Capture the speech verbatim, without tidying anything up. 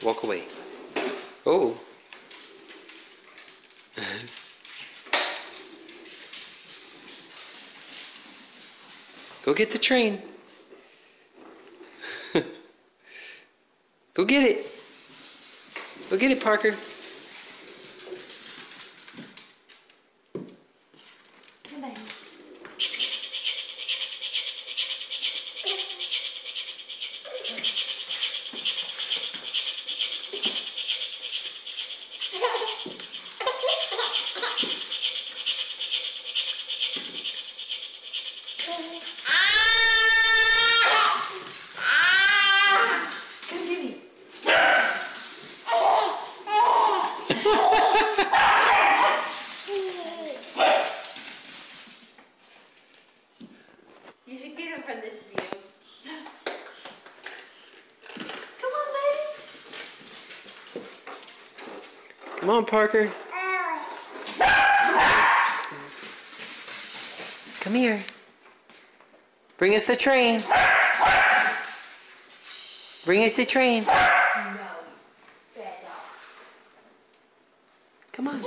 Walk away. Oh. Go get the train. Go get it. Go get it, Parker. You should get him from this view. Come on, baby. Come on, Parker. Come here. Bring us the train. Bring us the train. No. Bad dog. Come on.